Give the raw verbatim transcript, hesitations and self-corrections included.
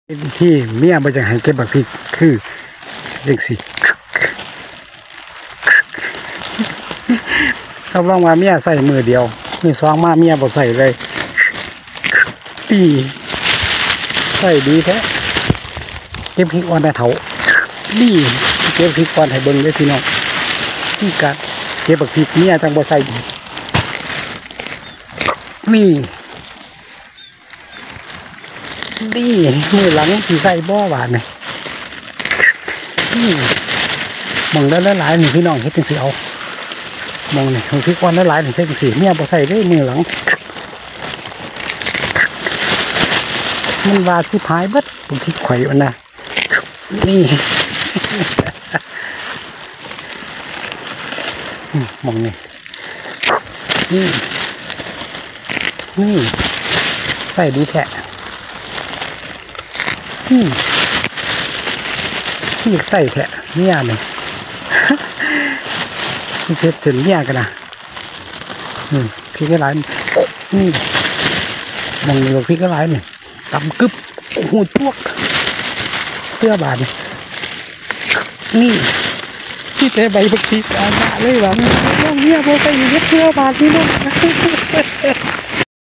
ที่เมียบ่จะให้เก็บบักพริกคือจังสิเขาลองมาเมียใส่มือเดียวมือสองมาเมียบ่ใส่เลยตีใส่ดีแท้เก็บพริกอ่อนได้เถาดีเก็บพริกอ่อนให้เบิ่งเลยพี่น้องที่กัดเก็บบักพริกเมียจังบ่ใส่นี่ดีมือหลังที่ใส่บ่อหวานนี่มองได้หลายๆนี่พี่น้องเฮ็ดจังสิเอามองนี่ของพริกอ่อนได้หลายนี่เฮ็ดจังสิเมียบ่ใส่เลยมือหลังมันว่าสิพายเบิดผมพริกไข่อันน่ะนี่มองนี่นี่นี่ใส่ดีแท้ที่ที่ใส่แท้เนี่ยเลยที่เช็ดเสร็จเนี่ยกันนะนี่พริกกระไรนี่มองนี่พริกกระไรนี่ตำกึบหูจวกเสื้อบาดนี่ที่เตะใบบักพริกอาณาเลยหวังเรื่องเนี้ยพอไปอยู่เสื้อบาดนี่นะ